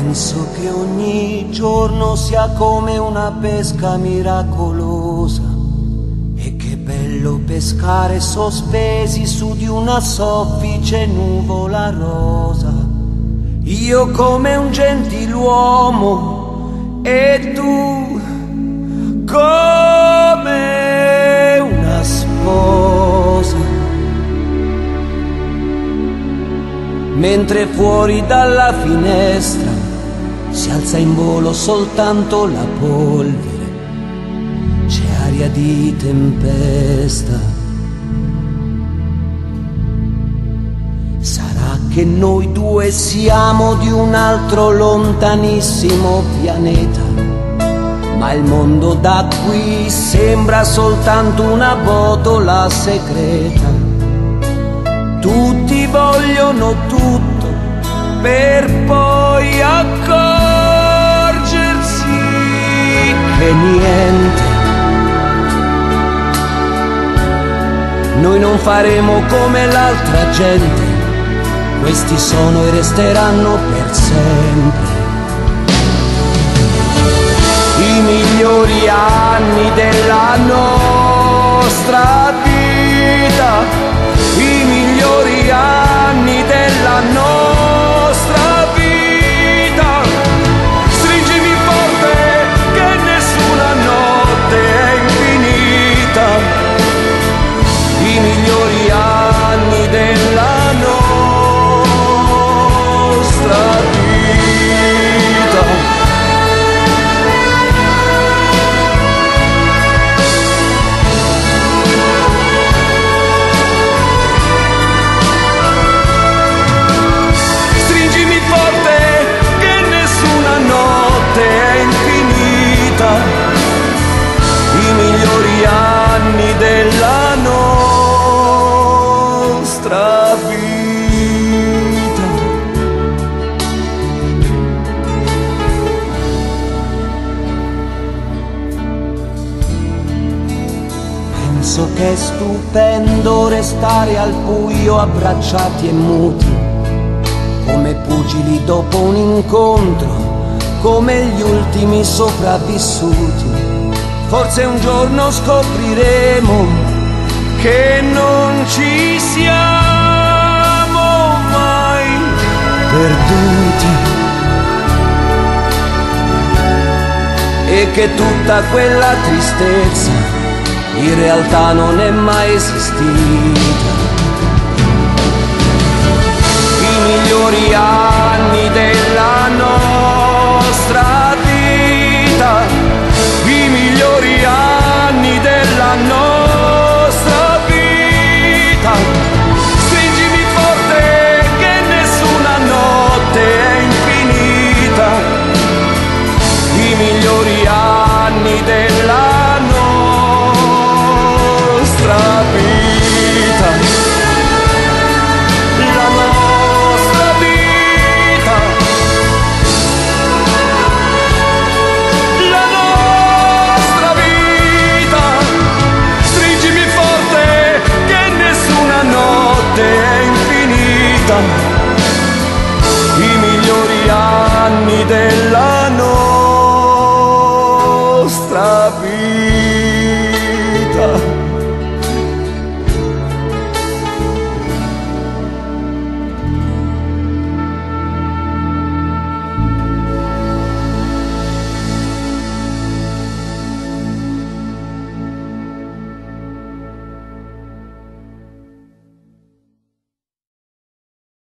Penso che ogni giorno sia come una pesca miracolosa, e che bello pescare sospesi su di una soffice nuvola rosa. Io come un gentiluomo e tu come una sposa, mentre fuori dalla finestra si alza in volo soltanto la polvere, c'è aria di tempesta. Sarà che noi due siamo di un altro lontanissimo pianeta, ma il mondo da qui sembra soltanto una botola segreta. Tutti vogliono tutto per poi accorgersi che niente. Noi non faremo come l'altra gente, questi sono e resteranno per sempre i migliori anni della nostra vita, i migliori anni della nostra vita. Stringimi forte che nessuna notte è infinita, i migliori anni della nostra vita. I migliori anni della nostra vita. Penso che è stupendo restare al buio abbracciati e muti, come pugili dopo un incontro, come gli ultimi sopravvissuti. Forse un giorno scopriremo che non ci siamo mai perduti, e che tutta quella tristezza in realtà non è mai esistita. I migliori anni della nostra vita, i migliori anni della nostra vita. Stringimi forte che nessuna notte è infinita, i migliori anni della nostra vita. La nostra vita, la nostra vita. Stringimi forte che nessuna notte è infinita, i migliori anni della nostra vita.